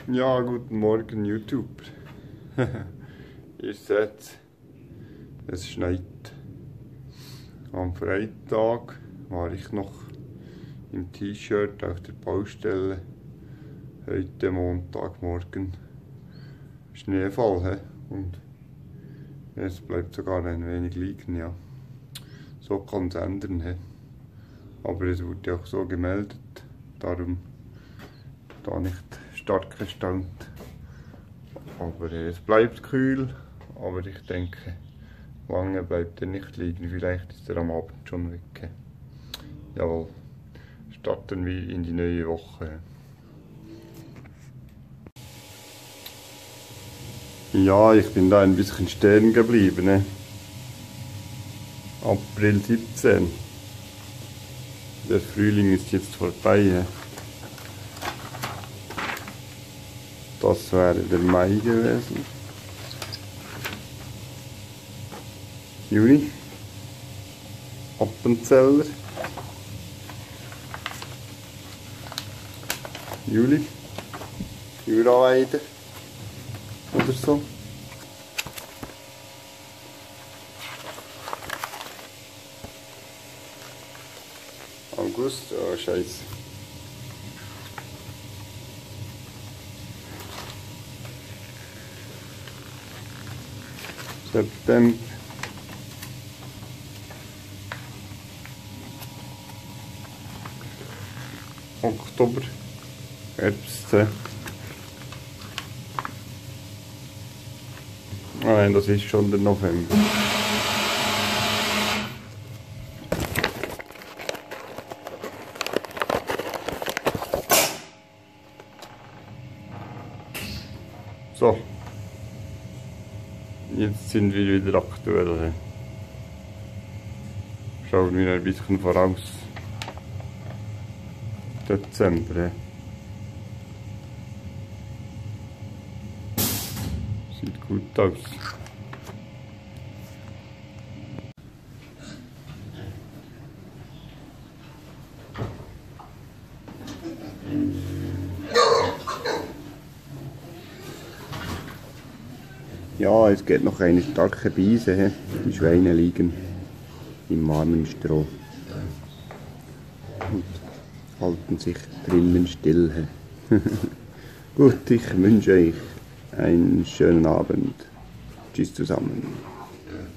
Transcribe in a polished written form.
Ja, guten Morgen YouTuber. Ihr seht, es schneit. Am Freitag war ich noch im T-Shirt auf der Baustelle. Heute Montagmorgen Schneefall. Und es bleibt sogar ein wenig liegen. Ja. So kann es ändern. Aber es wurde auch so gemeldet. Darum da nicht stark erstaunt. Aber es bleibt kühl, aber ich denke, lange bleibt er nicht liegen. Vielleicht ist er am Abend schon weg. Jawohl, starten wir in die neue Woche. Ja, ich bin da ein bisschen stehen geblieben. April 17. Der Frühling ist jetzt vorbei. Das wäre der Mai gewesen. Juni. Appenzeller. Juli. Juraweide. Oder so. August. Oh, Scheiße. September. Oktober. Herbst. Nein, das ist schon der November. So. Jetzt sind wir wieder aktuell. Schauen wir ein bisschen voraus. Dezember. Sieht gut aus. Ja, es geht noch eine starke Brise. Die Schweine liegen im warmen Stroh und halten sich drinnen still. Gut, ich wünsche euch einen schönen Abend. Tschüss zusammen.